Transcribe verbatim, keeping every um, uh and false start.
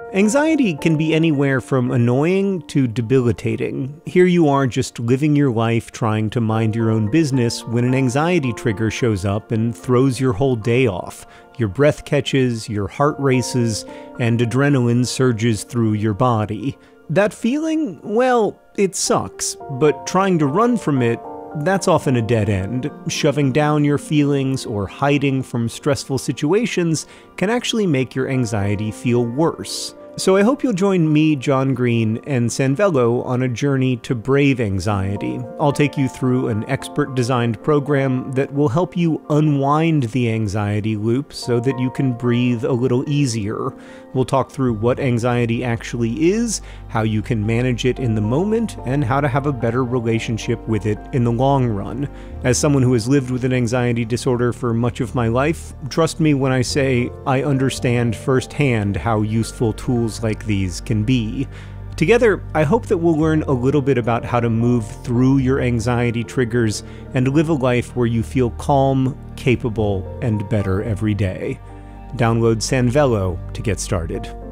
Anxiety can be anywhere from annoying to debilitating. Here you are just living your life trying to mind your own business when an anxiety trigger shows up and throws your whole day off. Your breath catches, your heart races, and adrenaline surges through your body. That feeling? Well, it sucks, but trying to run from it, that's often a dead end. Shoving down your feelings or hiding from stressful situations can actually make your anxiety feel worse. So I hope you'll join me, John Green, and Sanvello on a journey to brave anxiety. I'll take you through an expert-designed program that will help you unwind the anxiety loop so that you can breathe a little easier. We'll talk through what anxiety actually is, how you can manage it in the moment, and how to have a better relationship with it in the long run. As someone who has lived with an anxiety disorder for much of my life, trust me when I say I understand firsthand how useful tools like these can be. Together, I hope that we'll learn a little bit about how to move through your anxiety triggers and live a life where you feel calm, capable, and better every day. Download Sanvello to get started.